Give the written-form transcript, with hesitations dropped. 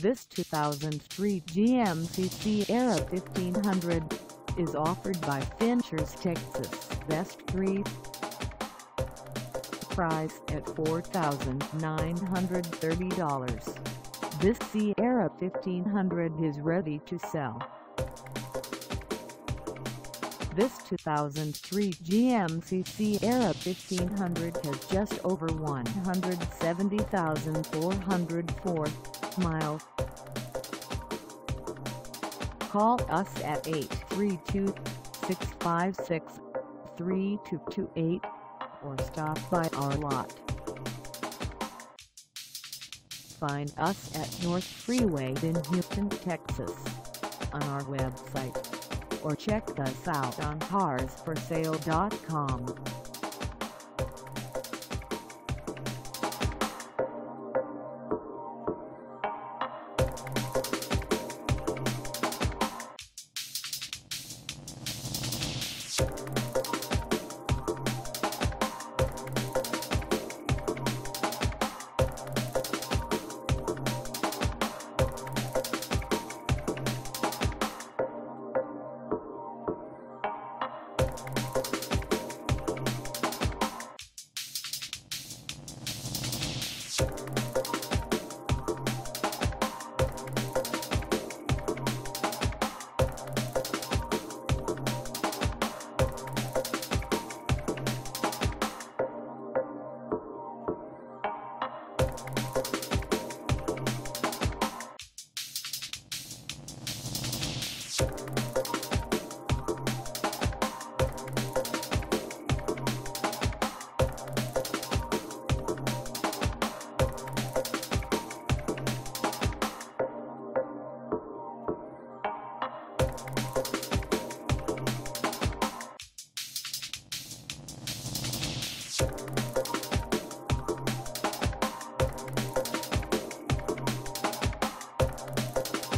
This 2003 GMC Sierra 1500 is offered by Finchers Texas, Best 3. Price at $4,930. This Sierra 1500 is ready to sell. This 2003 GMC Sierra 1500 has just over 170,404 miles. Call us at 832-656-3228 or stop by our lot. Find us at North Freeway in Houston, Texas on our website, or check us out on carsforsale.com.